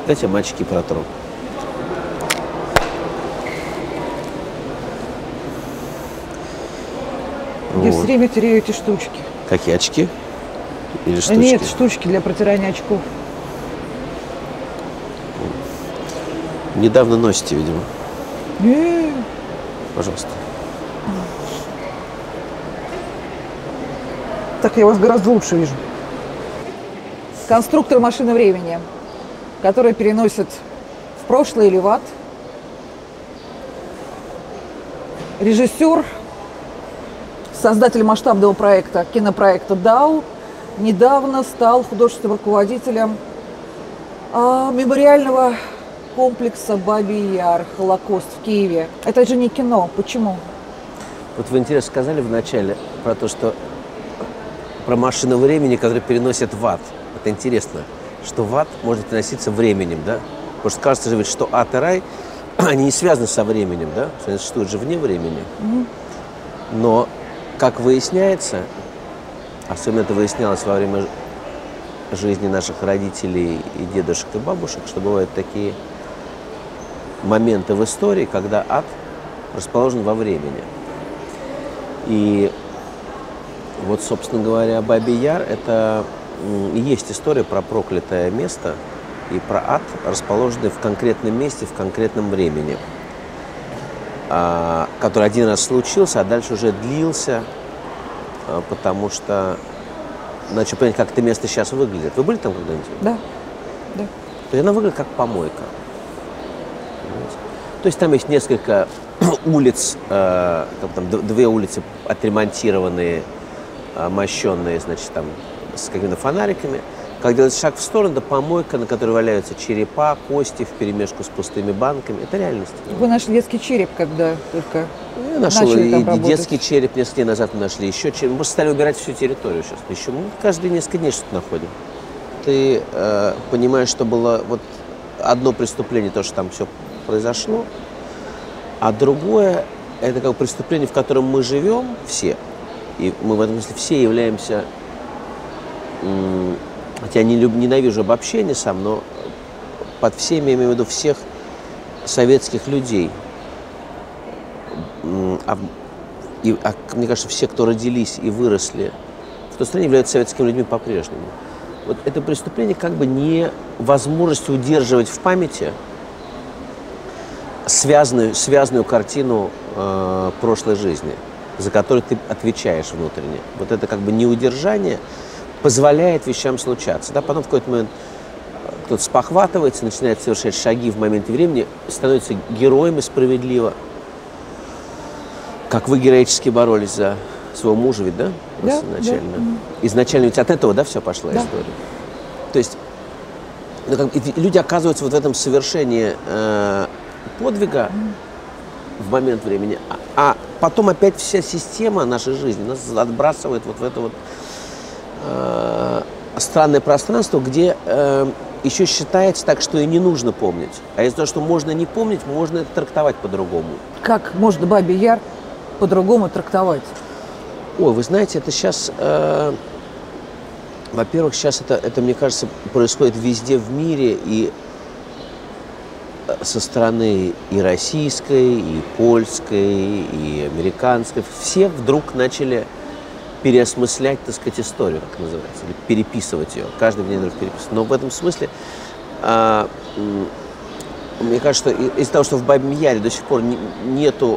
Дайте я мальчики протру. Я все время теряю эти штучки. Какие, очки? Или штучки? Нет, штучки для протирания очков. Недавно носите, видимо. Пожалуйста. Так я вас гораздо лучше вижу. Конструктор машины времени, который переносит в прошлое или в ад. Режиссер, создатель масштабного проекта, кинопроекта «Дау», недавно стал художественным руководителем мемориального комплекса «Бабий Яр. Холокост» в Киеве. Это же не кино. Почему? Вот вы интересно сказали вначале про то, что про машину времени, которая переносит в ад. Это интересно, что в ад может переноситься временем, да? Потому что кажется же, что ад и рай, они не связаны со временем, да? Что они существуют же вне времени. Но, как выясняется, особенно это выяснялось во время жизни наших родителей и дедушек и бабушек, что бывают такие моменты в истории, когда ад расположен во времени. И вот, собственно говоря, Бабий Яр – это и есть история про проклятое место и про ад, расположенный в конкретном месте, в конкретном времени, который один раз случился, а дальше уже длился, потому что начал понять, как это место сейчас выглядит. Вы были там когда-нибудь? Да. Да. То есть она выглядит как помойка. То есть там есть несколько улиц, там две улицы отремонтированные, мощенные, значит, там с какими-то фонариками. Как делать шаг в сторону, да помойка, на которой валяются черепа, кости вперемешку с пустыми банками. Это реальность. Вы нашли детский череп, когда только Я нашел начали там и работать. детский череп, несколько дней назад мы нашли еще череп. Мы просто стали убирать всю территорию сейчас. Еще мы каждые несколько дней что-то находим. Ты понимаешь, что было вот одно преступление, то, что там все произошло, а другое – это как преступление, в котором мы живем все. И мы в этом смысле все являемся, хотя я ненавижу обобщение сам, но под всеми, я имею в виду всех советских людей. Мне кажется, все, кто родились и выросли в той стране, являются советскими людьми по-прежнему. Вот это преступление как бы невозможность удерживать в памяти связанную картину прошлой жизни, за которую ты отвечаешь внутренне. Вот это как бы неудержание позволяет вещам случаться. Да? Потом в какой-то момент кто-то спохватывается, начинает совершать шаги в моменте времени, становится героем и справедливо. Как вы героически боролись за своего мужа, ведь, да? Да, изначально. да. Изначально ведь от этого, да, все пошла Да. история. То есть люди оказываются вот в этом совершении подвига в момент времени, а потом опять вся система нашей жизни нас отбрасывает вот в это вот странное пространство, где еще считается так, что и не нужно помнить. А из-за того, что можно не помнить, можно это трактовать по-другому. Как можно Бабий Яр по-другому трактовать? Ой, вы знаете, это сейчас, во-первых, сейчас это, мне кажется, происходит везде в мире, и со стороны и российской, и польской, и американской. Все вдруг начали переосмыслять, так сказать, историю, как называется, или переписывать ее. Каждый день переписывает. Но в этом смысле, мне кажется, что из-за того, что в Бабьем Яре до сих пор нету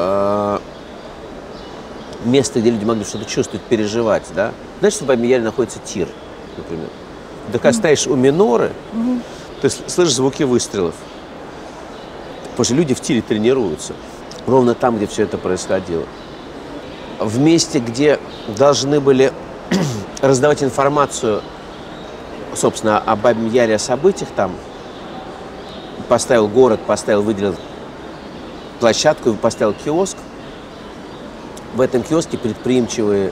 места, где люди могли что-то чувствовать, переживать, да? Знаешь, что в Бабьем Яре находится тир, например. Ты когда стоишь у миноры, ты слышишь звуки выстрелов. Потому что люди в тире тренируются. Ровно там, где все это происходило. В месте, где должны были раздавать информацию, собственно, о Бабьем Яре, о событиях там, поставил город, выделил площадку, поставил киоск. В этом киоске предприимчивые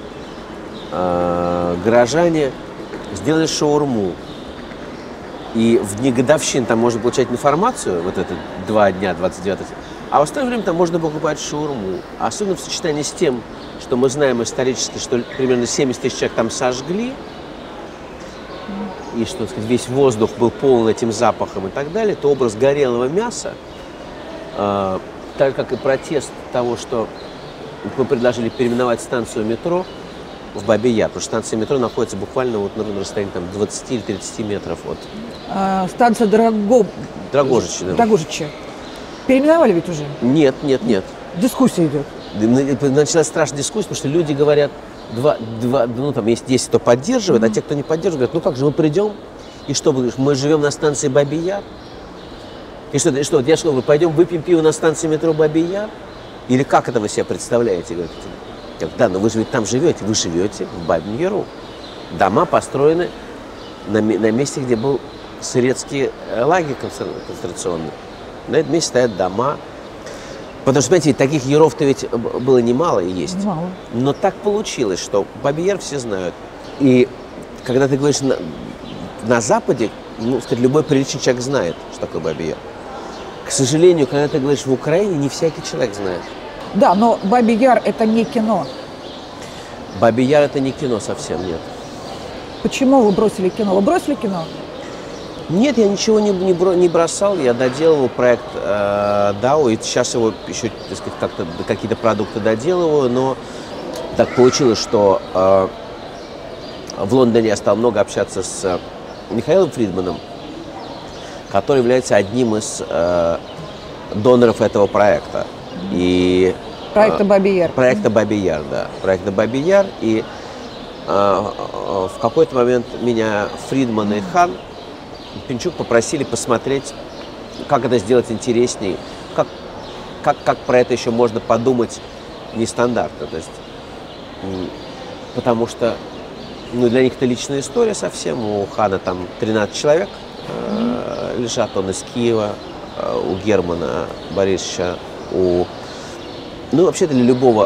горожане сделали шаурму. И в дни годовщин там можно получать информацию, вот это 2 дня, 29, а в остальное время там можно покупать шаурму. Особенно в сочетании с тем, что мы знаем исторически, что примерно 70 тысяч человек там сожгли. и что, так сказать, весь воздух был полон этим запахом и так далее, то образ горелого мяса, так как и протест того, что мы предложили переименовать станцию метро в Бабий Яр, потому что станция метро находится буквально вот на расстоянии там, 20 или 30 метров от... Станция Драгожича. Да. Драгожича. Переименовали ведь уже? Нет. Дискуссия идет. Началась страшная дискуссия, потому что люди говорят, ну там есть 10, кто поддерживает, а те, кто не поддерживает, говорят, ну как же мы придем, и что, мы живем на станции Бабий Яр? И что, я что, пойдем выпьем пиво на станции метро Бабий Яр? Или как это вы себе представляете? Говорят, да, но вы же ведь там живете, вы живете в Бабьем Яру. Дома построены на месте, где был советский лагерь концентрационный. На этом месте стоят дома. Потому что, понимаете, таких яров-то ведь было немало и есть. Немало. Но так получилось, что Бабий Яр все знают. И когда ты говоришь на Западе, ну, сказать, любой приличный человек знает, что такое Бабий Яр. К сожалению, когда ты говоришь в Украине, не всякий человек знает. Да, но Бабий Яр – это не кино. Бабий Яр – это не кино совсем, нет. Почему вы бросили кино? Вы бросили кино? Нет, я ничего не бросал, я доделывал проект DAO, и сейчас его еще, так сказать, как-то какие-то продукты доделываю, но так получилось, что в Лондоне я стал много общаться с Михаилом Фридманом, который является одним из доноров этого проекта. И, проекта Бабий Яр. Проекта Бабий Яр, да. Проекта Бабий Яр. И в какой-то момент меня Фридман и Хан Пинчук попросили посмотреть, как это сделать интересней, как про это еще можно подумать нестандартно. То есть, потому что для них это личная история совсем. У Хана там 13 человек лежат, он из Киева, у Германа Борисовича, вообще-то для любого,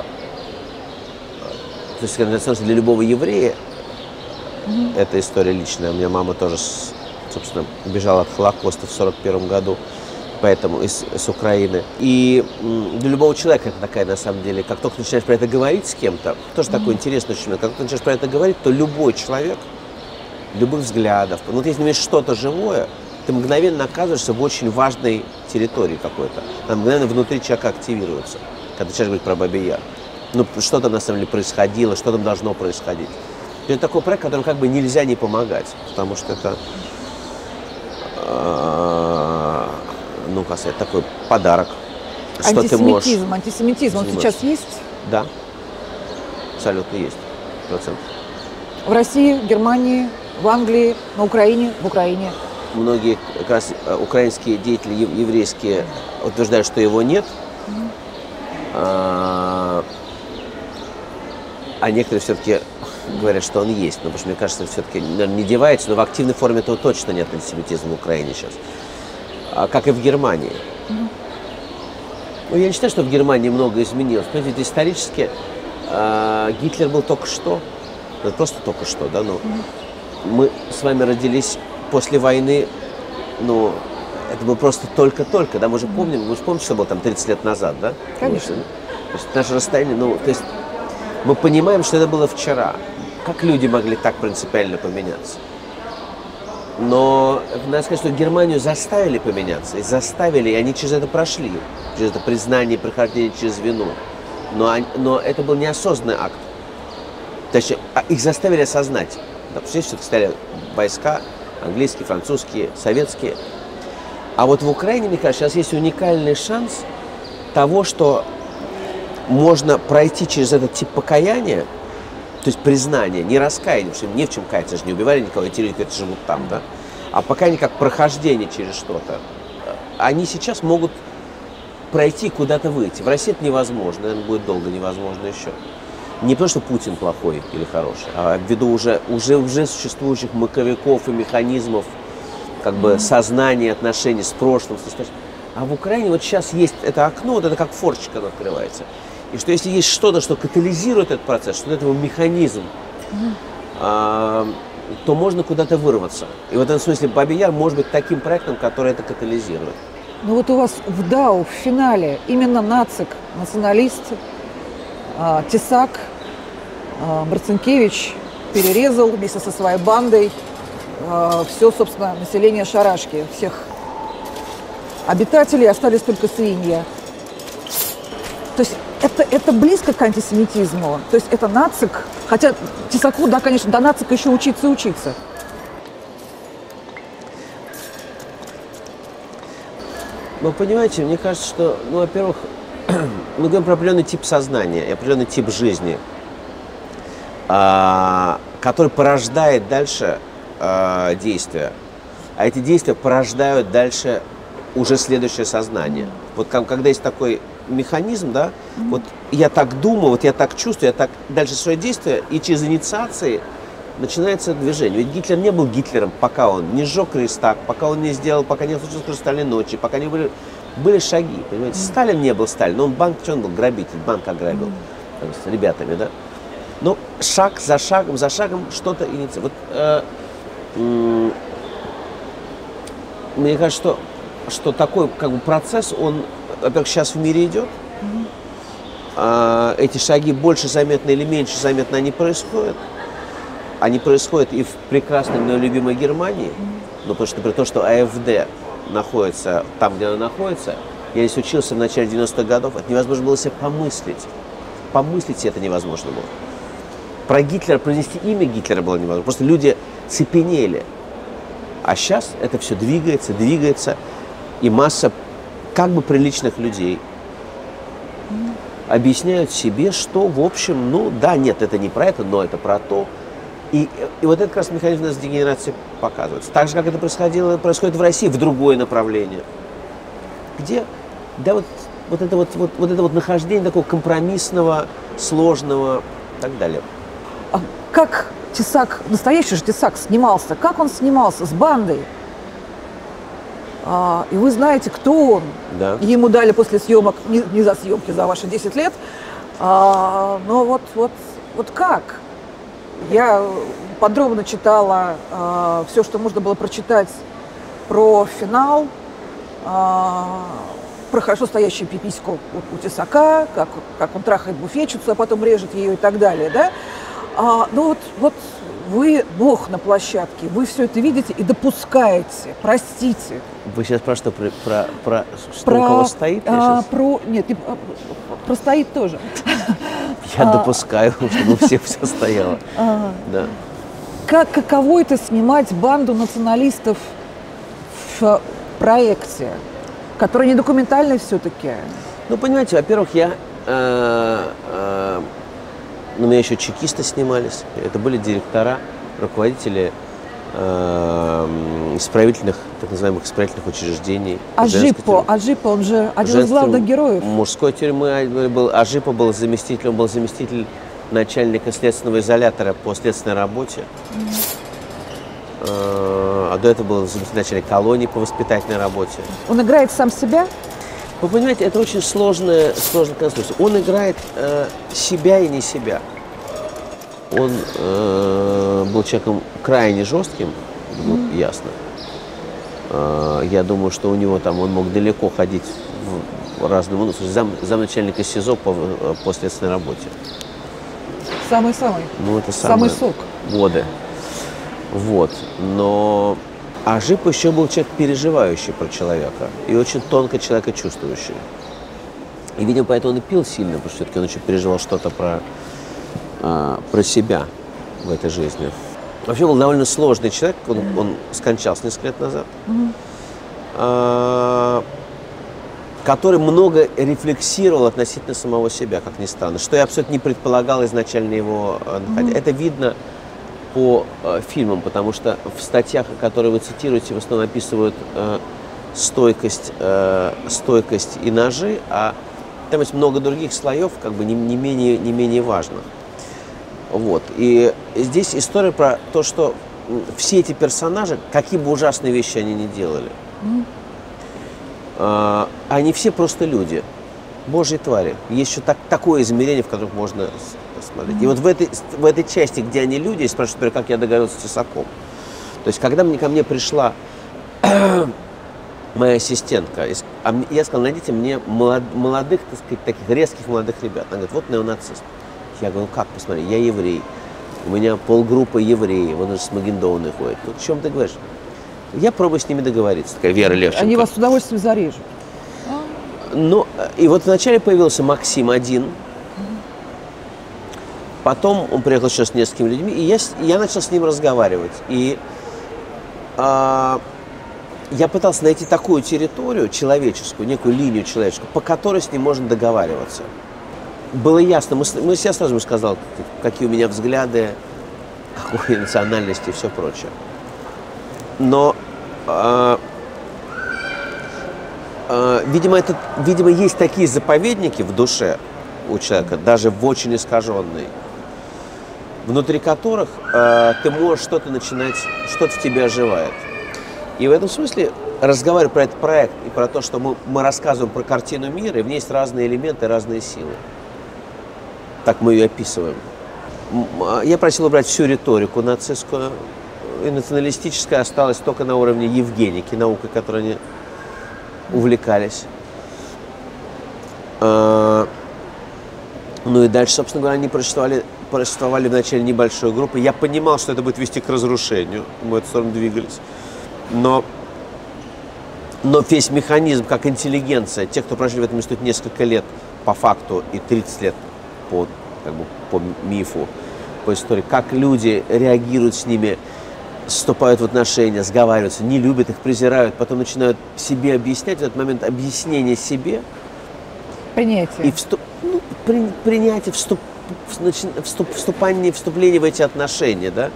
то есть для любого еврея эта история личная. У меня мама тоже, собственно, убежала от Холокоста в 1941 году, поэтому из Украины. И для любого человека это такая, на самом деле, как только начинаешь про это говорить с как-то, тоже такое интересное очень, как только начинаешь про это говорить, то любой человек, любых взглядов, вот если имеешь что-то живое, ты мгновенно оказываешься в очень важной территории какой-то. Она мгновенно внутри человека активируется, когда начинаешь говорить про Бабий Яр. Что там на самом деле происходило, что там должно происходить. И это такой проект, которому как бы нельзя не помогать, потому что это, как сказать, такой подарок. Что ты можешь... Антисемитизм, он сейчас есть? Да, абсолютно есть, 100%. В России, в Германии, в Англии, на Украине, в Украине. Многие как раз украинские деятели еврейские утверждают, что его нет, а некоторые все-таки говорят, что он есть. Потому что, мне кажется, все-таки, наверное, не девается, но в активной форме этого точно нет антисемитизма в Украине сейчас. Как и в Германии. Я не считаю, что в Германии много изменилось. Понимаете, исторически Гитлер был только что, просто только что, да, но мы с вами родились после войны, это было просто только-только, да, мы же помним, что было там 30 лет назад, да? Конечно. То есть наше расстояние, то есть мы понимаем, что это было вчера. Как люди могли так принципиально поменяться? Но надо сказать, что Германию заставили поменяться, и они через это прошли, через это признание, прохождение через вину. Но это был неосознанный акт. Точнее, их заставили осознать. Допустим, все-таки стояли войска, английские, французские, советские. А вот в Украине, мне кажется, сейчас есть уникальный шанс того, что можно пройти через этот тип покаяния, то есть признание, не раскаяние, потому что им не в чем каяться, же не убивали никого, эти люди живут там, да? А покаяние как прохождение через что-то. Они сейчас могут пройти, куда-то выйти. В России это невозможно, наверное, будет долго невозможно еще. Не потому, что Путин плохой или хороший, а ввиду уже существующих маковиков и механизмов как бы сознания, отношений с прошлым, с настоящим. А в Украине вот сейчас есть это окно, вот это как форточка оно открывается. И что если есть что-то, что катализирует этот процесс, что это механизм, то можно куда-то вырваться. И в этом смысле Бабий Яр может быть таким проектом, который это катализирует. Ну вот у вас в DAO в финале именно нацик, националисты, Тесак, Марцинкевич перерезал вместе со своей бандой все, собственно, население Шарашки, всех обитателей, остались только свиньи. То есть это близко к антисемитизму, то есть это нацик, хотя Тесаку, да, конечно, до нацика еще учиться и учиться. Ну, понимаете, мне кажется, что, ну, во-первых, мы говорим про определенный тип сознания и определенный тип жизни, который порождает дальше действия. А эти действия порождают дальше уже следующее сознание. Вот когда есть такой механизм, да, вот я так думаю, вот я так чувствую, я так дальше свое действие, и через инициации начинается движение. Ведь Гитлер не был Гитлером, пока он не сжег Рейхстаг, пока он не сделал, пока не случилось «Хрустальной ночи», пока не были шаги, понимаете. Сталин не был Сталин, но он банк, что он был, грабитель, банк ограбил там, с ребятами, да. Но шаг за шагом что-то инициирует. Вот, мне кажется, что такой как бы процесс, он, во-первых, сейчас в мире идет. Эти шаги больше заметны или меньше заметны, они происходят. Они происходят и в прекрасной, но любимой Германии. Ну, потому что, например, то, что АФД находится там, где она находится, я здесь учился в начале 90-х годов, это невозможно было себе помыслить. Помыслить себе это невозможно было. Про Гитлера, произнести имя Гитлера было невозможно. Просто люди цепенели. А сейчас это все двигается, и масса как бы приличных людей объясняют себе, что, в общем, ну да, нет, это не про это, но это про то. И вот этот как раз механизм у нас дегенерации показывается. Так же, как это происходит в России, в другое направление. Где, да, вот это нахождение такого компромиссного, сложного и так далее. А как Тесак, настоящий же Тесак снимался, как он снимался с бандой? И вы знаете, кто он. Да. Ему дали после съемок, не за съемки, за ваши 10 лет. Но вот как? Я подробно читала все, что можно было прочитать про финал, про хорошо стоящую пипиську у Тесака, как он трахает буфетчицу, а потом режет ее и так далее, да? Ну вот вы бог на площадке, вы все это видите и допускаете, простите. Вы сейчас про что? Про что у кого стоит? Про стоит тоже. Я допускаю, чтобы у всех все стояло. Да. Каково это снимать банду националистов в проекте, который не документальный все-таки? Ну, понимаете, во-первых, у меня еще чекисты снимались. Это были директора, руководители исправительных, так называемых исправительных учреждений. Ажипо, он же один из главных героев. Мужской тюрьмы был. Ажипо был заместитель, он был заместитель начальника следственного изолятора по следственной работе. А до этого был заместитель начальника колонии по воспитательной работе. Он играет сам себя? Вы понимаете, это очень сложная конструкция. Он играет себя и не себя. Он был человеком крайне жестким, ясно. Я думаю, что у него там он мог далеко ходить в разные замначальника СИЗО по следственной работе. Самый-самый. Ну, это самый сок. Годы. Вот. Но Ажип еще был человек, переживающий про человека. И очень тонко человека чувствующий. И, видимо, поэтому он и пил сильно, потому что все-таки он еще переживал что-то про себя в этой жизни. Вообще был довольно сложный человек. Он скончался несколько лет назад. Который много рефлексировал относительно самого себя, как ни странно. Что я абсолютно не предполагал изначально его находить. Это видно по фильмам, потому что в статьях, которые вы цитируете, в основном описывают стойкость и ножи, а там есть много других слоев, как бы не менее важных. Вот. И здесь история про то, что все эти персонажи, какие бы ужасные вещи они ни делали, они все просто люди, божьи твари. Есть еще такое измерение, в котором можно смотреть. И вот в этой части, где они люди, я спрашиваю, например, как я договорился с Тесаком. То есть, когда ко мне пришла моя ассистентка, я сказал, найдите мне молодых, так сказать, таких резких молодых ребят. Она говорит, вот неонацист. Я говорю, ну как, посмотри, я еврей, У меня полгруппы евреев, он же с Магендоуны ходит. Ну, о чем ты говоришь? Я пробую с ними договориться, такая Вера Левченко. Они вас с удовольствием зарежут. Ну, и вот вначале появился Максим один. Потом он приехал еще с несколькими людьми, и я начал с ним разговаривать. И я пытался найти такую территорию человеческую, некую линию человеческую, по которой с ним можно договариваться. Было ясно, я сразу ему сказал, какие у меня взгляды, какой национальности и все прочее. Но, видимо, есть такие заповедники в душе у человека, даже в очень искаженной, внутри которых ты можешь что-то начинать, что-то в тебе оживает. И в этом смысле, разговаривая про этот проект и про то, что мы рассказываем про картину мира, и в ней есть разные элементы, разные силы. Так мы ее описываем. Я просил убрать всю риторику нацистскую, и националистическая осталась только на уровне евгеники, наукой, которой они увлекались. Ну и дальше, собственно говоря, они просуществовали вначале небольшой группой. Я понимал, что это будет вести к разрушению. Мы в эту сторону двигались. Но весь механизм, как интеллигенция, те, кто прожили в этом институте несколько лет по факту и 30 лет по мифу, по истории, как люди реагируют с ними, вступают в отношения, сговариваются, не любят их, презирают, потом начинают себе объяснять, в этот момент объяснение себе. Принятие. И принятие, вступление в эти отношения, да?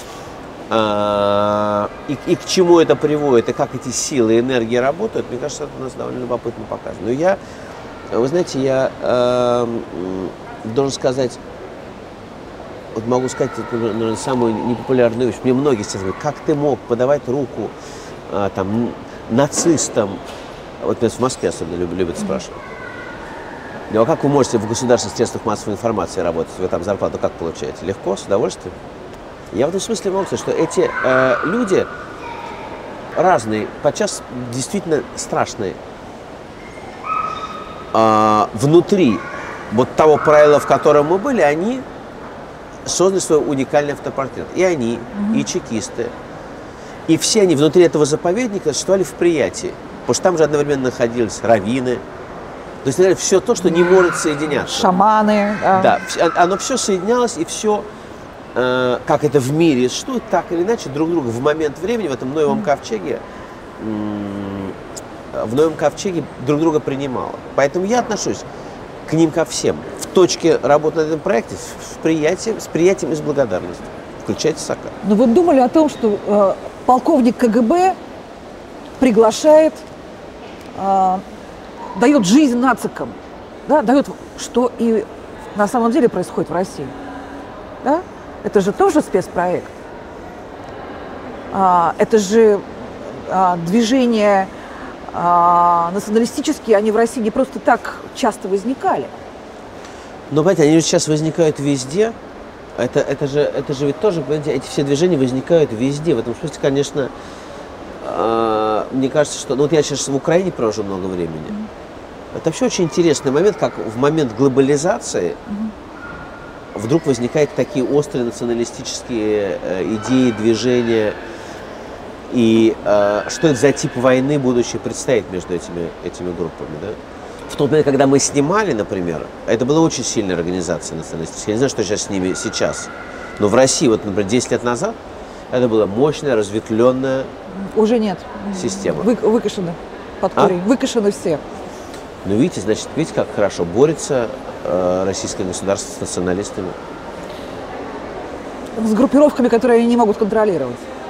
И к чему это приводит, и как эти силы и энергии работают, мне кажется, это у нас довольно любопытно показано. Но вы знаете, я должен сказать, вот могу сказать, это, наверное, самую непопулярную вещь. Мне многие сейчас говорят, как ты мог подавать руку там, нацистам? Вот в Москве особенно любят спрашивать. Ну а как вы можете в государственных средствах массовой информации работать? Вы там зарплату как получаете? Легко, с удовольствием? Я в этом смысле могу сказать, что эти люди разные, подчас действительно страшные. Внутри вот того правила, в котором мы были, они создали свой уникальный автопортрет. И они, и чекисты, и все они внутри этого заповедника существовали в приятии. Потому что там же одновременно находились раввины. То есть, все то, что не может соединяться. Шаманы. Да, оно все соединялось, и все, как это в мире существует, так или иначе, друг друга в момент времени, в этом Ноевом ковчеге, друг друга принимало. Поэтому я отношусь к ним ко всем. В точке работы над этим проекте, с приятием и с благодарностью. Включайте Сака. Но вы думали о том, что полковник КГБ приглашает, дает жизнь нацикам, да, дает, что и на самом деле происходит в России. Да? Это же тоже спецпроект. Это же движения националистические, они в России не просто так часто возникали. Но, понимаете, они сейчас возникают везде. Это же ведь тоже, понимаете, эти все движения возникают везде. В этом смысле, конечно, мне кажется, что... Ну, вот я сейчас в Украине провожу много времени. Это вообще очень интересный момент, как в момент глобализации вдруг возникают такие острые националистические идеи, движения. И что это за тип войны будущее предстоит между этими группами, да? В тот момент, когда мы снимали, например, это была очень сильная организация националистическая. Я не знаю, что сейчас с ними сейчас. Но в России, вот, например, 10 лет назад, это была мощная, разветвленная уже нет. Система. Выкашены под корень. Выкашены все. Ну, видите, значит, видите, как хорошо борется российское государство с националистами. С группировками, которые они не могут контролировать.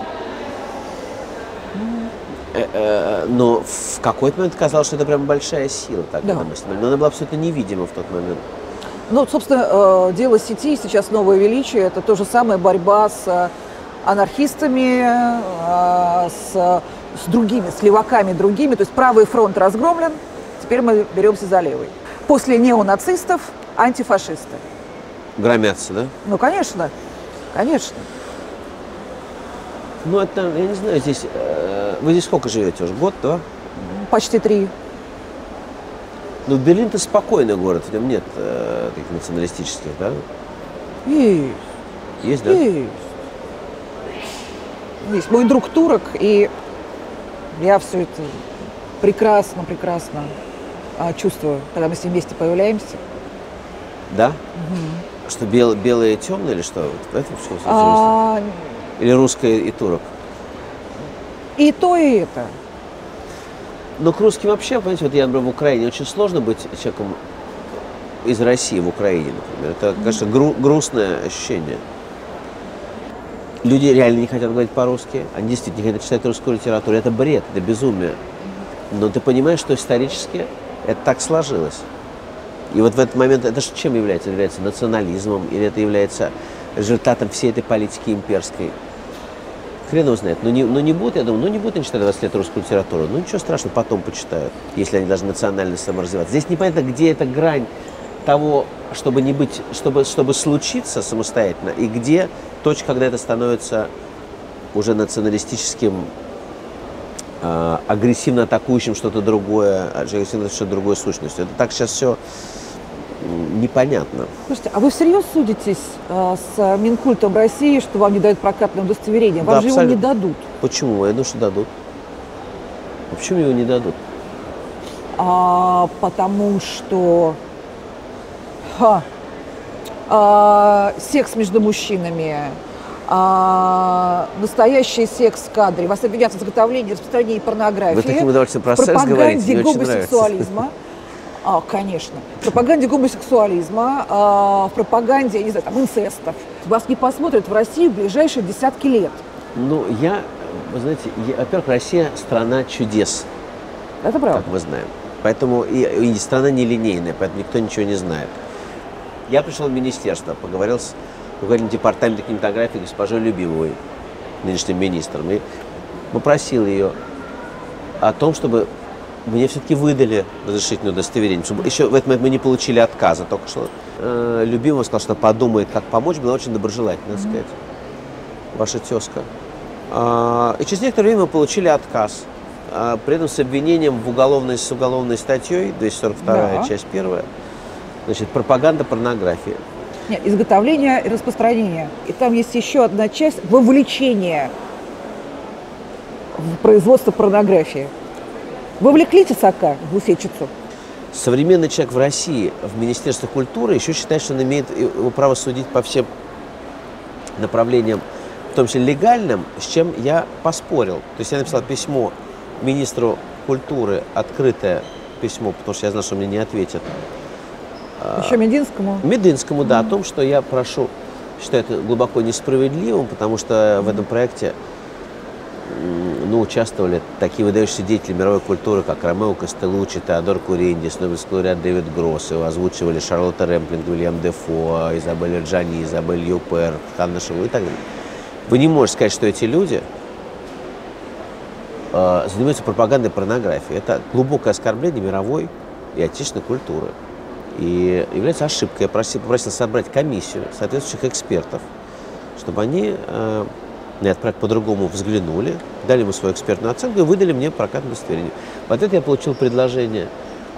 Но в какой-то момент казалось, что это прям большая сила. Так, да. Но она была абсолютно невидима в тот момент. Ну, собственно, дело сети, сейчас новое величие, это то же самое борьба с анархистами, с другими, с леваками другими. То есть правый фронт разгромлен, теперь мы беремся за левый. После неонацистов антифашисты. Громятся, да? Ну, конечно, конечно. Ну, это, я не знаю, здесь... Вы здесь сколько живете уже? Год, два? Почти 3. Ну, Берлин-то спокойный город, в нем нет таких националистических, да? Есть. Есть, да? Есть. Мой друг турок, и я все это прекрасно чувствую, когда мы с ним вместе появляемся. Да? Что белое и темное или что? Вот это все? Или русское и турок? И то, и это. Но к русским вообще, понимаете, вот я, например, в Украине очень сложно быть человеком из России в Украине, например. Это, конечно, грустное ощущение. Люди реально не хотят говорить по-русски, они действительно не хотят читать русскую литературу. Это бред, это безумие. Но ты понимаешь, что исторически это так сложилось. И вот в этот момент это же чем является? Это является национализмом или это является результатом всей этой политики имперской? Хрен его знает. Но не будут, я думаю, не будут они читать 20 лет русскую литературу. Ну ничего страшного, потом почитают, если они должны национально саморазвиваться. Здесь непонятно, где эта грань того, чтобы не быть, чтобы случиться самостоятельно, и где точка, когда это становится уже националистическим, агрессивно атакующим что-то другое, агрессивно что-то другое сущностью. Это так сейчас все непонятно. Слушайте, а вы всерьез судитесь с Минкультом России, что вам не дают прокатное удостоверение? Вам же абсолютно. его не дадут. Почему? Я думаю, что дадут. А почему его не дадут? Потому что секс между мужчинами, настоящий секс в кадре, вас обвинят в изготовлении и распространении порнографии, Вы таким удовольствием про секс говорите, мне очень гомосексуализма. Конечно. В пропаганде гомосексуализма, в пропаганде, я не знаю, там, инцестов. Вас не посмотрят в России в ближайшие десятки лет. Ну, вы знаете, во-первых, Россия страна чудес. Это правда. Как мы знаем. Поэтому и страна нелинейная, поэтому никто ничего не знает. Я пришел в министерство, поговорил с руководителем департамента кинематографии госпожой Любимовой, нынешним министром, и попросил ее о том, чтобы мне все-таки выдали разрешительное удостоверение. Чтобы еще в этот момент мы не получили отказа. Только что Любимова сказала, что подумает, как помочь. Была очень доброжелательна, надо сказать. Ваша тезка. И через некоторое время мы получили отказ. При этом с обвинением с уголовной статьей, 242 часть 1, значит, пропаганда порнографии. Нет, изготовление и распространение. И там есть еще одна часть – вовлечение в производство порнографии. Вовлекли тесака в гусечицу? Современный человек в России, в Министерстве культуры, еще считает, что он имеет право судить по всем направлениям, в том числе легальным, с чем я поспорил. То есть я написал письмо министру культуры, открытое письмо, потому что я знал, что мне не ответят. Еще Мединскому? Мединскому, да, о том, что я считаю это глубоко несправедливым, потому что в этом проекте участвовали такие выдающиеся деятели мировой культуры, как Ромео Костелуччи, Теодор Куриндис, Нобелевский лауреат Дэвид Гросс. Его озвучивали Шарлотта Рэмплинг, Уильям Дефо, Изабель Аджани, Изабель Юпер, Ханна Шилу и так далее. Вы не можете сказать, что эти люди занимаются пропагандой порнографии. Это глубокое оскорбление мировой и отечественной культуры. И является ошибкой. Я попросил собрать комиссию соответствующих экспертов, чтобы они на этот проект по-другому взглянули, дали ему свою экспертную оценку и выдали мне прокатное удостоверение. В ответ я получил предложение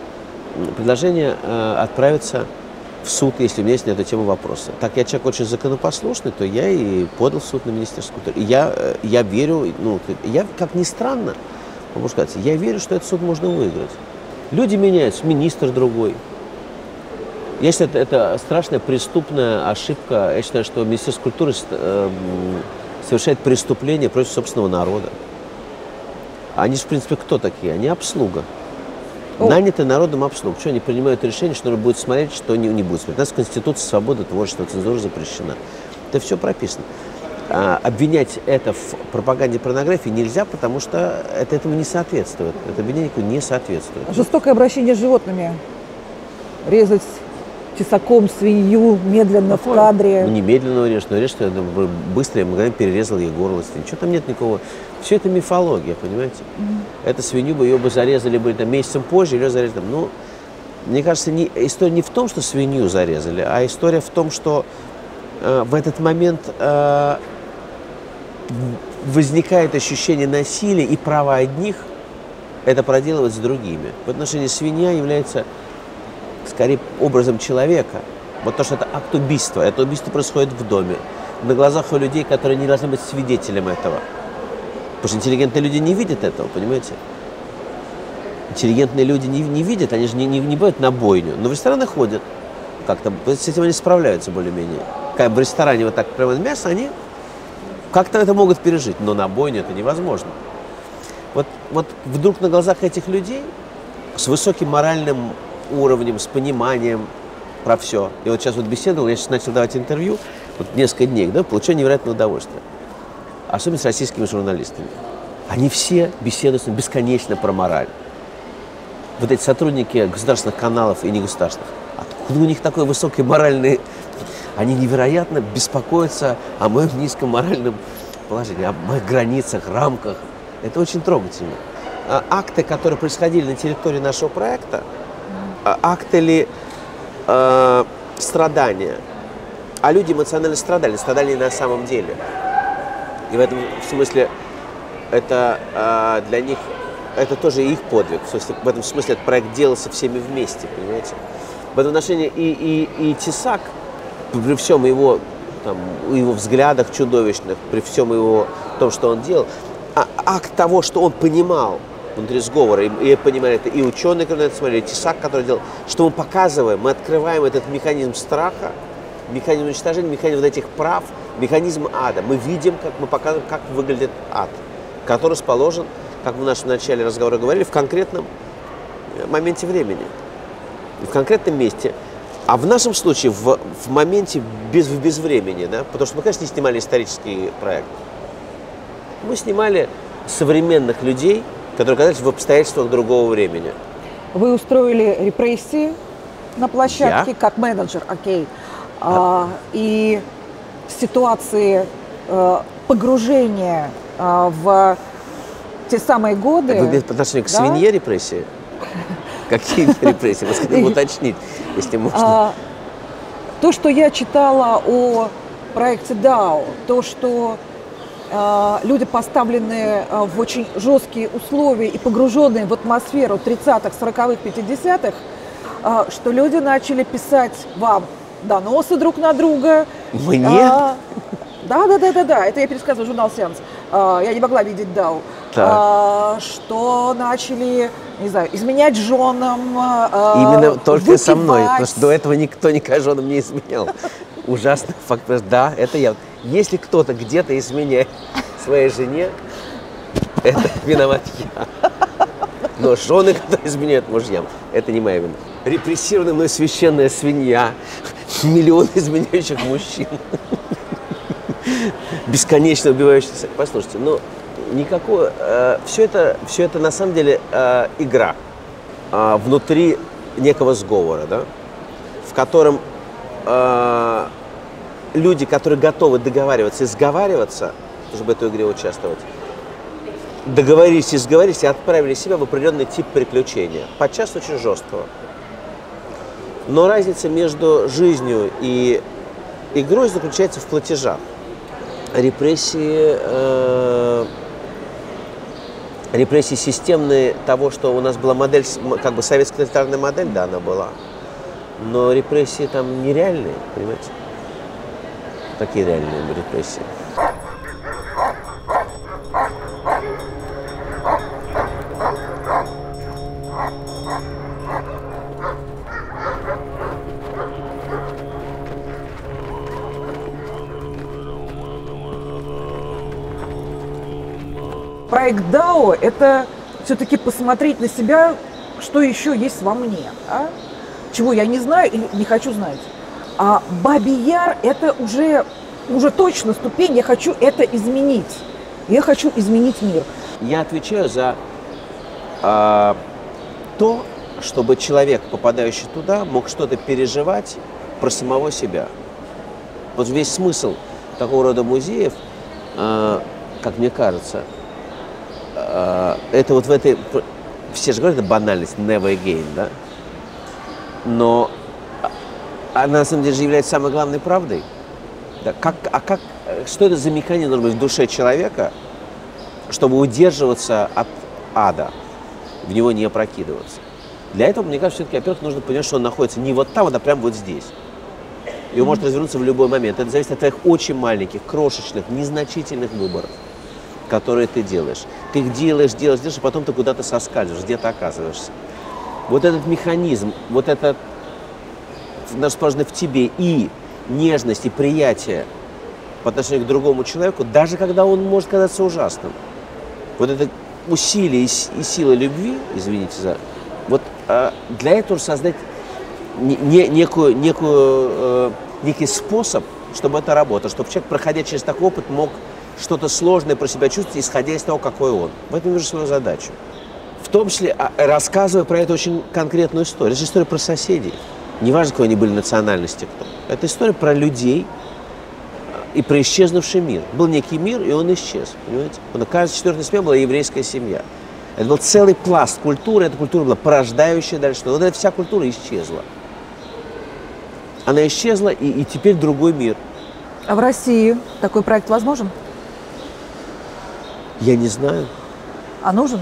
отправиться в суд, если у меня есть на эту тему вопросы. Так я человек очень законопослушный, то я и подал в суд на Министерство культуры. И я верю, я, как ни странно, могу сказать, я верю, что этот суд можно выиграть. Люди меняются, министр другой. Я считаю, это страшная преступная ошибка. Я считаю, что Министерство культуры совершает преступление против собственного народа. Они же, в принципе, кто такие? Они обслуга. Наняты народом обслуг. Что они принимают решение, что нужно будет смотреть, что не будет смотреть. У нас в Конституции свобода творчества, цензура запрещена. Это все прописано. Обвинять это в пропаганде порнографии нельзя, потому что это этому не соответствует. Это обвинение не соответствует. Жестокое обращение с животными. Резать тесаком свинью медленно в кадре. Не медленно режешь, но режешь, быстро, я мгновенно перерезал ей горло. Ничего там нет никакого. Все это мифология, понимаете? Эту свинью ее бы зарезали месяцем позже, ее зарезали. Мне кажется, история не в том, что свинью зарезали, а история в том, что в этот момент возникает ощущение насилия и права одних это проделывать с другими. В отношении свинья является скорее образом человека. Вот то, что это акт убийства. Это убийство происходит в доме. на глазах у людей, которые не должны быть свидетелем этого. Потому что интеллигентные люди не видят этого, понимаете? Интеллигентные люди не видят, они же не бывают на бойню. Но в рестораны ходят как-то, с этим они справляются более-менее. Как в ресторане вот так приводят мясо, они как-то это могут пережить, но на бойню это невозможно. Вот вдруг на глазах этих людей с высоким моральным уровнем, с пониманием про все. И вот сейчас вот беседовал, я сейчас начал давать интервью, вот несколько дней, да, получаю невероятное удовольствие. Особенно с российскими журналистами. Они все беседуют с ним бесконечно про мораль. Вот эти сотрудники государственных каналов и негосударственных, откуда у них такой высокий моральный... Они невероятно беспокоятся о моем низком моральном положении, о моих границах, рамках. Это очень трогательно. Акты, которые происходили на территории нашего проекта, акты ли страдания, а люди эмоционально страдали на самом деле. И в этом смысле это для них, это тоже их подвиг. В этом смысле этот проект делался всеми вместе, понимаете. В этом отношении и Тесак, при всем его, его взглядах чудовищных, при всем его том, что он делал, акт того, что он понимал внутри сговора, и понимали это и ученые, которые на это смотрели, и Тесак, который делал, что мы показываем, мы открываем этот механизм страха, механизм уничтожения, механизм вот этих прав, механизм ада. Мы видим, как мы показываем, как выглядит ад, который расположен, как мы в нашем начале разговора говорили, в конкретном моменте времени, в конкретном месте. А в нашем случае в моменте без времени, да, потому что мы, конечно, не снимали исторический проект. Мы снимали современных людей, которые оказались в обстоятельствах другого времени. Вы устроили репрессии на площадке как менеджер, окей. И в ситуации погружения в те самые годы... Вы по отношению к свинье репрессии? Какие репрессии? Вы хотите уточнить, если можно. То, что я читала о проекте DAO, то, что люди, поставленные в очень жесткие условия и погруженные в атмосферу 30-х, 40-х, 50-х, что люди начали писать вам доносы друг на друга. Мне? Да. Это я пересказываю журнал «Сеанс». Я не могла видеть DAO. Что начали, не знаю, изменять женам. Именно только выпивать. со мной, потому что до этого никто никакой женам не изменял. Ужасный факт. Да, это я. Если кто-то где-то изменяет своей жене, это виноват я. Но жены, которые изменяют мужьям, это не моя вина. Репрессированная мной священная свинья, миллионы изменяющих мужчин, бесконечно убивающихся. Послушайте, никакого, все это на самом деле игра внутри некого сговора, да, в котором люди, которые готовы договариваться и сговариваться, чтобы в этой игре участвовать, договорились и сговорились и отправили себя в определенный тип приключения, подчас очень жесткого. Но разница между жизнью и игрой заключается в платежах. Репрессии системные того, что у нас была модель, как бы советская тоталитарная модель, да, она была. Но репрессии там нереальные, понимаете? Такие реальные репрессии. Проект DAO – это все-таки посмотреть на себя, что еще есть во мне, чего я не знаю и не хочу знать. А Бабий Яр – это уже точно ступень, я хочу это изменить. Я хочу изменить мир. Я отвечаю за то, чтобы человек, попадающий туда, мог что-то переживать про самого себя. Вот весь смысл такого рода музеев, как мне кажется, это вот в этой... Все же говорят, это банальность, never again, да? Но она на самом деле же является самой главной правдой. Да? Что это за механизм должен быть в душе человека, чтобы удерживаться от ада, в него не опрокидываться? Для этого, мне кажется, все-таки, во-первых, нужно понять, что он находится не вот там, а прямо вот здесь. И он может развернуться в любой момент. Это зависит от твоих очень маленьких, крошечных, незначительных выборов, которые ты делаешь. Ты их делаешь, а потом ты куда-то соскальзываешь, где-то оказываешься. Вот этот механизм, вот это расположено в тебе и нежность, и приятие по отношению к другому человеку, даже когда он может казаться ужасным. Вот это усилие и сила любви, извините за... Вот для этого создать некий способ, чтобы это работало, чтобы человек, проходя через такой опыт, мог что-то сложное про себя чувствовать, исходя из того, какой он. В этом вижу свою задачу. В том числе рассказывая про эту очень конкретную историю. Это же история про соседей. Неважно, какой они были национальности, кто. Это история про людей и про исчезнувший мир. Был некий мир, и он исчез, понимаете? Каждая четвертая семья была еврейская семья. Это был целый пласт культуры, эта культура была порождающая дальше. Вот эта вся культура исчезла. Она исчезла, и теперь другой мир. А в России такой проект возможен? Я не знаю. А нужен?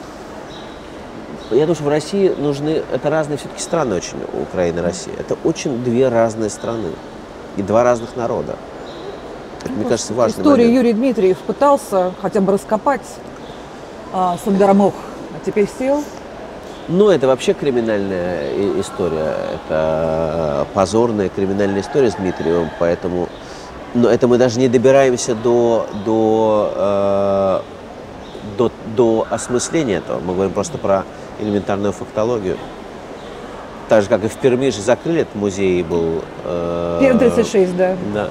Я думаю, что в России нужны... Это разные все-таки страны очень, Украина и Россия. Это очень две разные страны. И два разных народа. Это, мне кажется, важный историю момент. Юрий Дмитриев пытался хотя бы раскопать Сандермох, а теперь сел. Ну, это вообще криминальная история. Это позорная криминальная история с Дмитриевым, поэтому... Но это мы даже не добираемся до осмысления этого. Мы говорим просто про элементарную фактологию. Так же, как и в Перми же закрыли этот музей, был... Пермь 36, да. Да.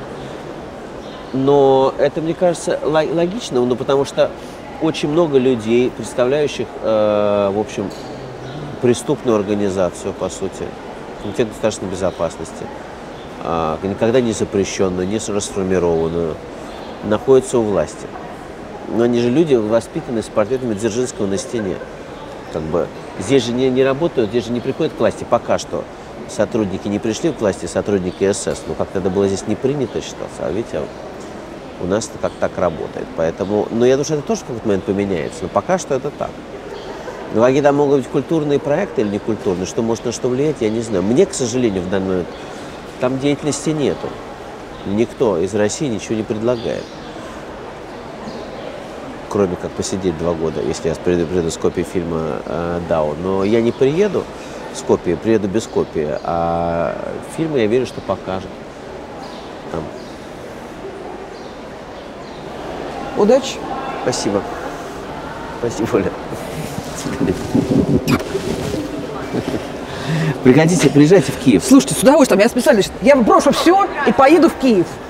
Но это, мне кажется, логично, ну, потому что очень много людей, представляющих, в общем, преступную организацию, по сути, Комитет государственной безопасности, никогда не запрещенную, не расформированную, находятся у власти. Но они же люди, воспитанные с портретами Дзержинского на стене. Как бы, здесь же не работают, здесь же не приходят к власти. Пока что сотрудники не пришли к власти, сотрудники СС. Ну, как-то это было здесь не принято считаться. А видите, у нас это как так работает. Поэтому, ну, я думаю, что это тоже в какой-то момент поменяется. Но пока что это так. Но какие там могут быть культурные проекты или не культурные, что может на что влиять, я не знаю. Мне, к сожалению, в данный момент там деятельности нету. Никто из России ничего не предлагает. Кроме как посидеть 2 года, если я приеду с копией фильма «Дау». Но я не приеду с копией, приеду без копии. А фильмы, я верю, что покажут. Там. Удачи. Спасибо. Спасибо, Оля. Приезжайте в Киев. Слушайте, с удовольствием. Я специально, я брошу все и поеду в Киев.